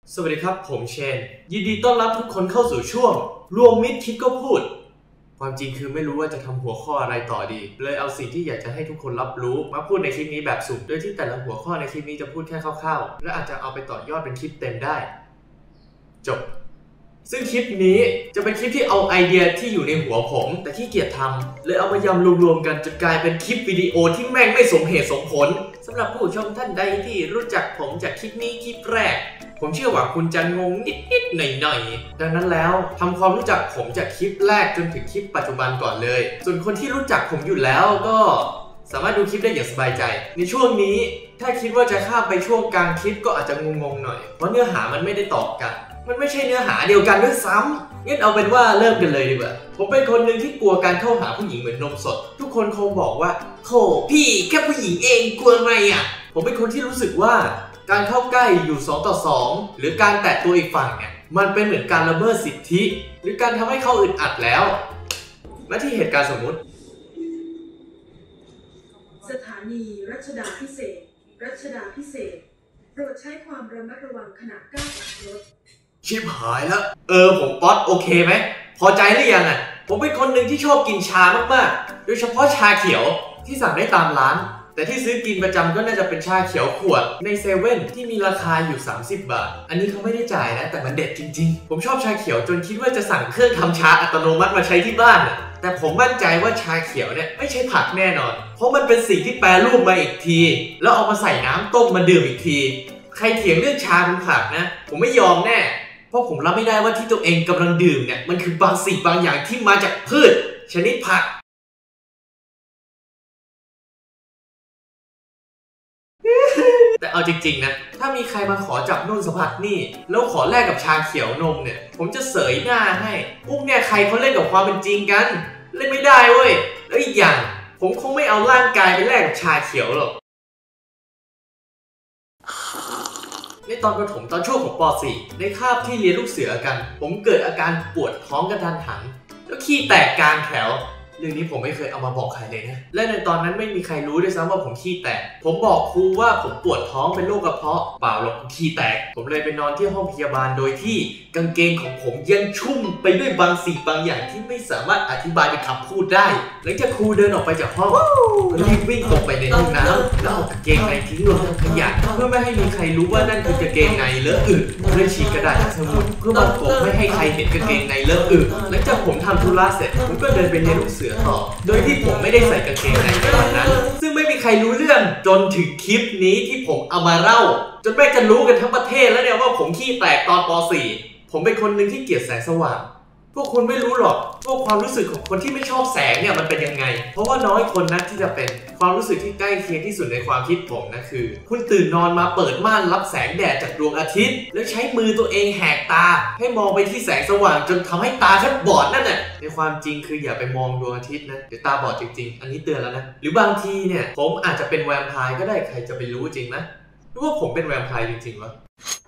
สวัสดีครับผมเชนยินดีต้อนรับทุกคนเข้าสู่ช่วงรวมมิตรคิดก็พูดความจริงคือไม่รู้ว่าจะทำหัวข้ออะไรต่อดีเลยเอาสิ่งที่อยากจะให้ทุกคนรับรู้มาพูดในคลิปนี้แบบสุ่มโดยที่แต่ละหัวข้อในคลิปนี้จะพูดแค่คร่าวๆและอาจจะเอาไปต่อยอดเป็นคลิปเต็มได้จบซึ่งคลิปนี้จะเป็นคลิปที่เอาไอเดียที่อยู่ในหัวผมแต่ขี้เกียจทำเลยเอามายำรวมๆกันจนกลายเป็นคลิปวิดีโอที่แม่งไม่สมเหตุสมผลสำหรับผู้ชมท่านใดที่รู้จักผมจากคลิปนี้คลิปแรกผมเชื่อว่าคุณจะงงนิดๆหน่อยๆดังนั้นแล้วทำความรู้จักผมจากคลิปแรกจนถึงคลิปปัจจุบันก่อนเลยส่วนคนที่รู้จักผมอยู่แล้วก็สามารถดูคลิปได้อย่างสบายใจในช่วงนี้ถ้าคิดว่าจะข้ามไปช่วงกลางคลิปก็อาจจะงงๆหน่อยเพราะเนื้อหามันไม่ได้ต่อกันมันไม่ใช่เนื้อหาเดียวกันด้วยซ้ำงั้นเอาเป็นว่าเริ่มกันเลยดีกว่าผมเป็นคนหนึ่งที่กลัวการเข้าหาผู้หญิงเหมือนนมสดทุกคนคงบอกว่าโธ่พี่แค่ผู้หญิงเองกลัวอะไรอ่ะผมเป็นคนที่รู้สึกว่าการเข้าใกล้อยู่2 ต่อ 2หรือการแตะตัวอีกฝั่งเนี่ยมันเป็นเหมือนการละเมิดสิทธิหรือการทำให้เขาอึดอัดแล้วมาที่เหตุการณ์สมมุติสถานีรัชดาพิเศษโปรดใช้ความระมัดระวังขณะก้าวออกรถชิบหายแล้วผมป๊อตโอเคไหมพอใจหรือยังอ่ะผมเป็นคนหนึ่งที่ชอบกินชามากๆโดยเฉพาะชาเขียวที่สั่งได้ตามร้านแต่ที่ซื้อกินประจำก็น่าจะเป็นชาเขียวขวดในเซเว่นที่มีราคาอยู่30 บาทอันนี้เขาไม่ได้จ่ายนะแต่มันเด็ดจริงๆผมชอบชาเขียวจนคิดว่าจะสั่งเครื่องทำชาอัตโนมัติมาใช้ที่บ้านแต่ผมมั่นใจว่าชาเขียวเนี่ยไม่ใช่ผักแน่นอนเพราะมันเป็นสิ่งที่แปรรูปมาอีกทีแล้วเอามาใส่น้ำต้มมาดื่มอีกทีใครเถียงเรื่องชาเป็นผักนะผมไม่ยอมแน่เพราะผมรับไม่ได้ว่าที่ตัวเองกำลังดื่มเนี่ยมันคือบางสิ่งบางอย่างที่มาจากพืชชนิดผักแต่เอาจริงๆนะถ้ามีใครมาขอจับนู่นสัมผัสนี่แล้วขอแลกกับชาเขียวนมเนี่ยผมจะเสยหน้าให้พวกเนี่ยใครเขาเล่นกับความเป็นจริงกันเล่นไม่ได้เว้ยแล้วอีกอย่างผมคงไม่เอาร่างกายไปแลกกับชาเขียวหรอกในตอนประถมตอนช่วงของป .4 ในคาบที่เรียนลูกเสือกันผมเกิดอาการปวดท้องกระทันหันแล้วขี้แตกกลางแถวเรื่องนี้ผมไม่เคยเอามาบอกใครเลยนะและในตอนนั้นไม่มีใครรู้ด้วยซ้ำว่าผมขี้แตกผมบอกครูว่าผมปวดท้องเป็นโรคกระเพาะเปล่าหรอกขี้แตกผมเลยไปนอนที่ห้องพยาบาลโดยที่กางเกงของผมยังชุ่มไปด้วยบางสิ่งบางอย่างที่ไม่สามารถอธิบายเป็นคำพูดได้หลังจากครูเดินออกไปจากห้องก็รีบวิ่งตรงไปในห้องน้ำแล้วเอากางเกงในทิ้งลงถังขยะเพื่อไม่ให้มีใครรู้ว่านั่นคือกางเกงในเลอะอึผมเลยฉีกกระดาษสมุดเพื่อมากบไม่ให้ใครเห็นกางเกงในเลอะอึหลังจากผมทำธุระเสร็จผมก็เดินไปเรียนลูกเสือต่อโดยที่ผมไม่ได้ใส่กางเกงในในวันนั้นซึ่งไม่มีใครรู้เรื่องจนถึงคลิปนี้ที่ผมเอามาเล่าจนแม่งจะรู้กันทั้งประเทศแล้วเนี่ยว่าผมขี้แตกตอนป .4 ผมเป็นคนหนึ่งที่เกลียดแสงสว่างพวกคุณไม่รู้หรอกว่าความรู้สึกของคนที่ไม่ชอบแสงเนี่ยมันเป็นยังไงเพราะว่าน้อยคนนักที่จะเป็นความรู้สึกที่ใกล้เคียงที่สุดในความคิดผมนะคือคุณตื่นนอนมาเปิดม่านรับแสงแดดจากดวงอาทิตย์แล้วใช้มือตัวเองแหกตาให้มองไปที่แสงสว่างจนทำให้ตาแทบบอดนั่นแหละในความจริงคืออย่าไปมองดวงอาทิตย์นะเดี๋ยวตาบอดจริงๆอันนี้เตือนแล้วนะหรือบางทีเนี่ยผมอาจจะเป็นแวมไพร์ก็ได้ใครจะไปรู้จริงนะหรือว่าผมเป็นแวมไพร์จริงๆวะ